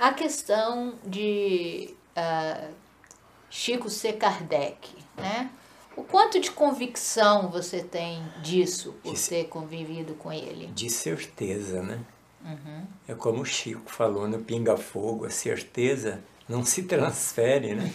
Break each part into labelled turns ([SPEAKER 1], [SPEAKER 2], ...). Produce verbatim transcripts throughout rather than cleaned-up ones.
[SPEAKER 1] A questão de uh, Chico ser Kardec, né? O quanto de convicção você tem disso, por de, ter convivido com ele?
[SPEAKER 2] De certeza, né? Uhum. É como o Chico falou no Pinga Fogo, a certeza não se transfere, né?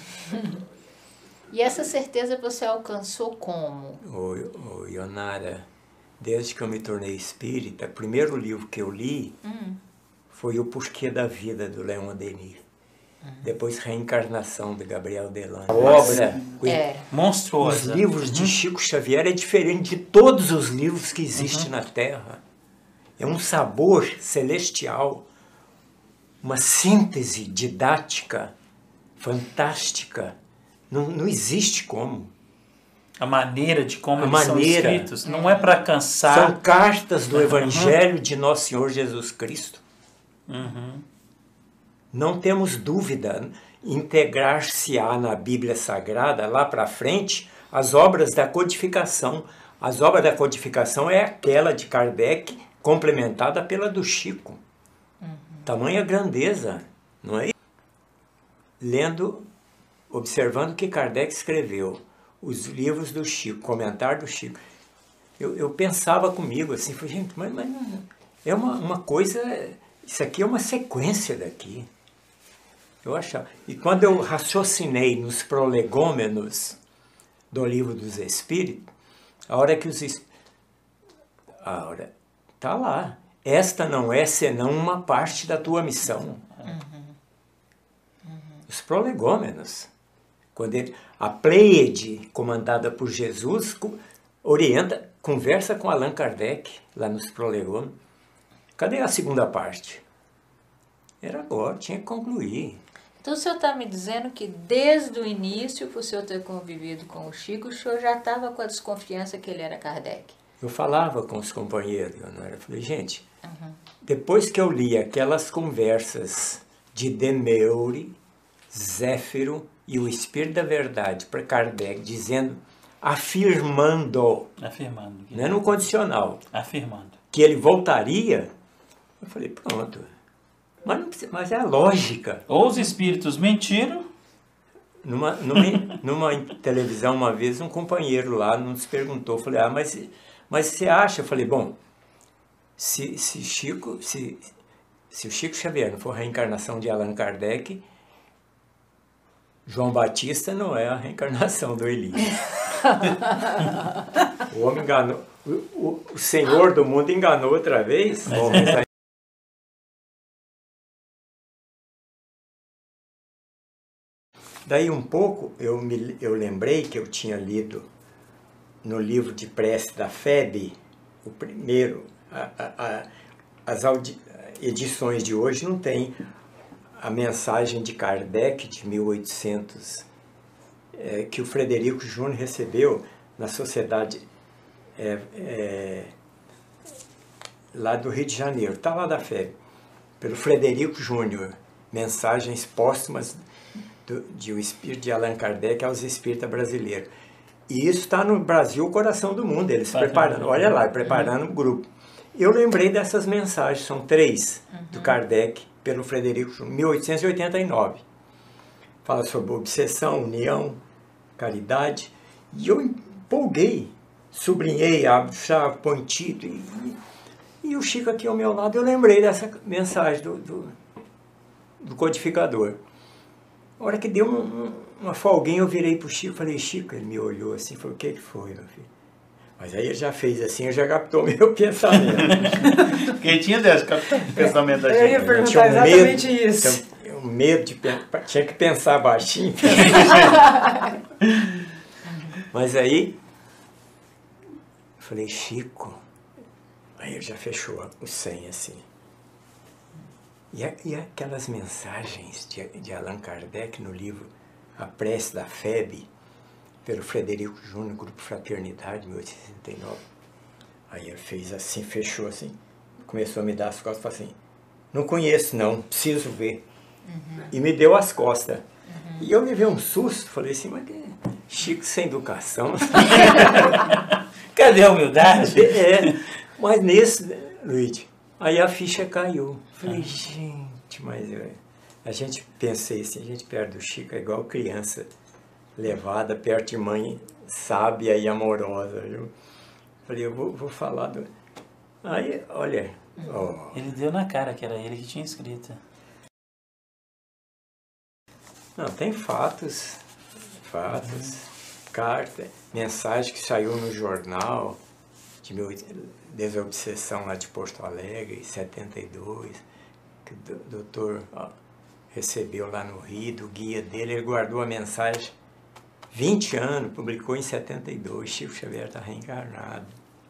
[SPEAKER 1] E essa certeza você alcançou como?
[SPEAKER 2] Ô, ô, Ionara, desde que eu me tornei espírita, o primeiro livro que eu li hum. foi O Porquê da Vida, do Leon Denis. Uhum. Depois Reencarnação, de Gabriel Delano. A obra
[SPEAKER 1] é.
[SPEAKER 3] monstruosa.
[SPEAKER 2] Os livros de Chico Xavier é diferente de todos os livros que existem uhum. na Terra. É um sabor celestial, uma síntese didática fantástica. Não, não existe como.
[SPEAKER 3] A maneira de como
[SPEAKER 2] a
[SPEAKER 3] eles
[SPEAKER 2] maneira,
[SPEAKER 3] são escritos não é para cansar.
[SPEAKER 2] São cartas do Evangelho uhum. de Nosso Senhor Jesus Cristo.
[SPEAKER 3] Uhum.
[SPEAKER 2] Não temos dúvida, integrar-se-á na Bíblia Sagrada, lá para frente, as obras da codificação. As obras da codificação é aquela de Kardec, complementada pela do Chico. Uhum. Tamanha grandeza, não é? Lendo, observando o que Kardec escreveu, os livros do Chico, comentário do Chico, eu, eu pensava comigo assim, falei, gente, mas, mas é uma, uma coisa, isso aqui é uma sequência daqui. Eu achava. E quando eu raciocinei nos prolegômenos do Livro dos Espíritos, a hora que os a hora tá lá. Esta não é senão uma parte da tua missão. Uhum. Uhum. Os prolegômenos. Quando ele, a Pleiade, comandada por Jesus, orienta, conversa com Allan Kardec, lá nos prolegômenos. Cadê a segunda parte? Era agora, tinha que concluir.
[SPEAKER 1] Então o senhor está me dizendo que desde o início, por o senhor ter convivido com o Chico, o senhor já estava com a desconfiança que ele era Kardec?
[SPEAKER 2] Eu falava com os companheiros, eu falei, gente, uhum. depois que eu li aquelas conversas de Demeure, Zéfiro e o Espírito da Verdade para Kardec, dizendo, afirmando,
[SPEAKER 3] afirmando
[SPEAKER 2] não é no condicional,
[SPEAKER 3] afirmando
[SPEAKER 2] que ele voltaria, eu falei, pronto. Mas, não precisa, mas é a lógica.
[SPEAKER 3] Ou os espíritos mentiram.
[SPEAKER 2] Numa, numa, numa televisão, uma vez, um companheiro lá nos perguntou, falei, ah, mas, mas você acha? Eu falei, bom, se, se, Chico, se, se o Chico Xavier não for a reencarnação de Allan Kardec, João Batista não é a reencarnação do Elias. O homem enganou, o, o, o Senhor do mundo enganou outra vez. Bom, mas daí um pouco, eu, me, eu lembrei que eu tinha lido no livro de prece da F E B, o primeiro, a, a, a, as edições de hoje não tem a mensagem de Kardec de mil e oitocentos, é, que o Frederico Júnior recebeu na sociedade é, é, lá do Rio de Janeiro, está lá da F E B, pelo Frederico Júnior, mensagens póstumas Do, de o espírito de Allan Kardec aos espíritas brasileiros. E isso está no Brasil, o coração do mundo, eles Vai preparando, ter... olha lá, preparando o uhum. grupo. Eu lembrei dessas mensagens, são três, uhum. do Kardec, pelo Frederico Júnior, mil oitocentos e oitenta e nove. Fala sobre obsessão, união, caridade, e eu empolguei, sublinhei, abro chave, põe título, e, e o Chico aqui ao meu lado, eu lembrei dessa mensagem do, do, do codificador. A hora que deu um, um, uma folguinha, eu virei pro Chico, falei, Chico, ele me olhou assim, falou, o que que foi, meu filho? Mas aí ele já fez assim, eu já captou meu pensamento.
[SPEAKER 3] Quem tinha desse pensamento da gente?
[SPEAKER 4] Eu ia perguntar um exatamente
[SPEAKER 2] medo,
[SPEAKER 4] isso.
[SPEAKER 2] Então, um medo de tinha que pensar baixinho. Mas aí, eu falei, Chico, aí ele já fechou o cem assim. E, a, e aquelas mensagens de, de Allan Kardec no livro A Prece da F E B, pelo Frederico Júnior, Grupo Fraternidade, mil oitocentos e sessenta e nove. Aí ele fez assim, fechou assim, começou a me dar as costas e falou assim, não conheço não, preciso ver. Uhum. E me deu as costas. Uhum. E eu levei um susto, falei assim, mas Chico sem educação.
[SPEAKER 3] Cadê a humildade?
[SPEAKER 2] É, mas nesse, Luiz, aí a ficha caiu. Falei, gente, mas é, A gente pensei assim, a gente perto do Chico é igual criança levada perto de mãe sábia e amorosa, viu? Falei, eu vou, vou falar do... Aí, olha... Oh.
[SPEAKER 3] Ele deu na cara que era ele que tinha escrito.
[SPEAKER 2] Não, tem fatos, fatos, uhum. Carta, mensagem que saiu no jornal de meu desobsessão lá de Porto Alegre, em setenta e dois, que o doutor ó, recebeu lá no Rio, do guia dele, ele guardou a mensagem vinte anos, publicou em setenta e dois, Chico Xavier está reencarnado.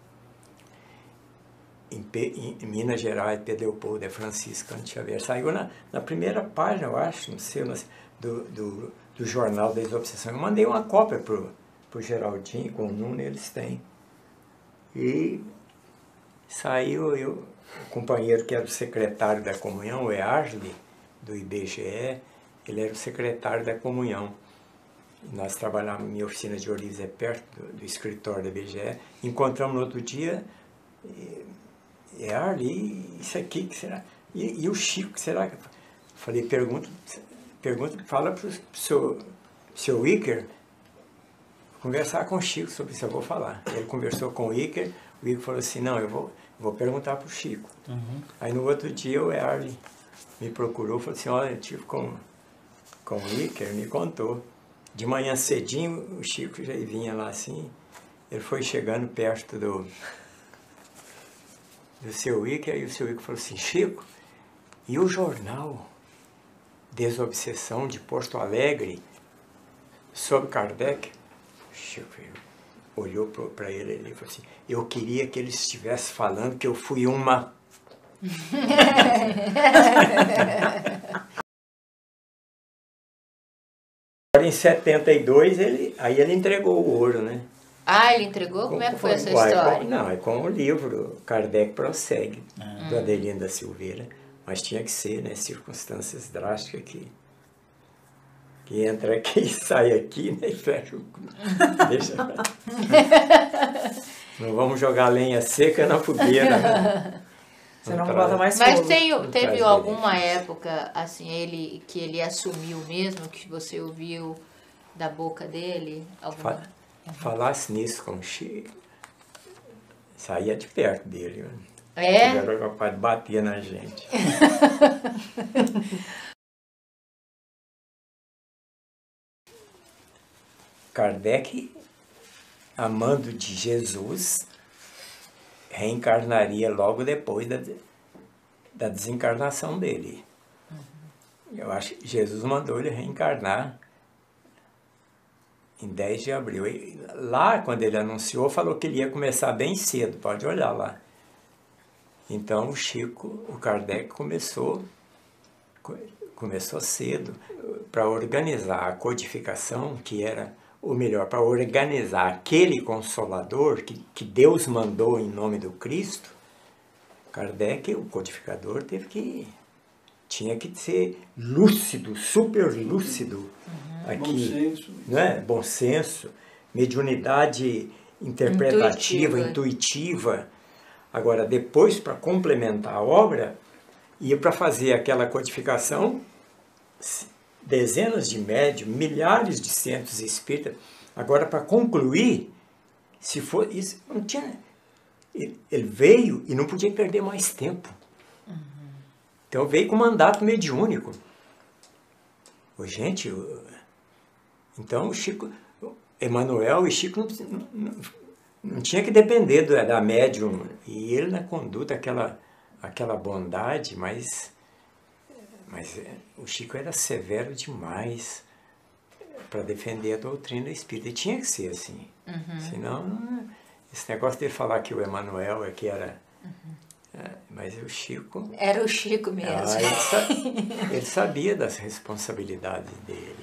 [SPEAKER 2] Em, em, em Minas Gerais, Pedro Leopoldo é Franciscano Xavier. Saiu na, na primeira página, eu acho, não sei, mas, do, do, do jornal da Desobsessão. Eu mandei uma cópia pro, pro Geraldinho, com o Nuno, eles têm. E saiu, eu, o companheiro que era o secretário da comunhão, o Early, do I B G E, ele era o secretário da comunhão. Nós trabalhávamos, minha oficina de Orives é perto do, do escritório da I B G E. Encontramos no outro dia, e, Early, isso aqui, que será? E, e o Chico, que será? Falei, pergunta, pergunta fala para o seu, seu Iker conversar com o Chico sobre isso, eu vou falar. Ele conversou com o Iker, o Iker falou assim, não, eu vou, vou perguntar para o Chico. Uhum. Aí no outro dia o Early me procurou, falou assim, olha, eu tive com, com o Iker, me contou. De manhã cedinho, o Chico já vinha lá assim, ele foi chegando perto do, do seu Iker, aí o seu Iker falou assim, Chico, e o jornal Desobsessão de Porto Alegre sobre Kardec? O Chico olhou para ele e falou assim, eu queria que ele estivesse falando que eu fui uma... Em setenta e dois, ele, aí ele entregou o ouro, né?
[SPEAKER 1] Ah, ele entregou? Como é que foi essa história?
[SPEAKER 2] Com, não, é com o livro Kardec Prossegue, ah. do Adelino da Silveira. Mas tinha que ser, né? Circunstâncias drásticas que, que entra aqui e sai aqui, né? E fecha o... Deixa... Não vamos jogar lenha seca na fogueira, né?
[SPEAKER 4] Você não bota mais
[SPEAKER 1] Mas
[SPEAKER 4] fogo.
[SPEAKER 1] tem, teve alguma época, assim, ele, que ele assumiu mesmo, que você ouviu da boca dele? Alguma...
[SPEAKER 2] Fa falasse nisso com o Chico, saía de perto dele. Né?
[SPEAKER 1] É?
[SPEAKER 2] O papai batia na gente. Kardec, amando de Jesus, reencarnaria logo depois da, da desencarnação dele. Uhum. Eu acho que Jesus mandou ele reencarnar em dez de abril. E lá, quando ele anunciou, falou que ele ia começar bem cedo, pode olhar lá. Então, o Chico, o Kardec começou, começou cedo para organizar a codificação, que era... ou melhor, para organizar aquele Consolador que, que Deus mandou em nome do Cristo, Kardec, o codificador, teve que, tinha que ser lúcido, super lúcido, uhum. aqui, bom senso, não é? Bom senso, mediunidade interpretativa, intuitiva. intuitiva. Agora, depois, para complementar a obra, ia para fazer aquela codificação, dezenas de médios, milhares de centros espíritas. Agora, para concluir, se for isso, não tinha. Ele, ele veio e não podia perder mais tempo. Uhum. Então veio com mandato mediúnico. Ô, gente, eu, então o Chico, Emmanuel e Chico não, não, não, não tinha que depender do, da médium. E ele na conduta, aquela, aquela bondade, mas. Mas o Chico era severo demais para defender a doutrina espírita. E tinha que ser assim. Uhum. Senão, esse negócio de falar que o Emmanuel é que era... Uhum. É, mas o Chico...
[SPEAKER 1] Era o Chico mesmo.
[SPEAKER 2] Ah, ele, sa ele sabia das responsabilidades dele.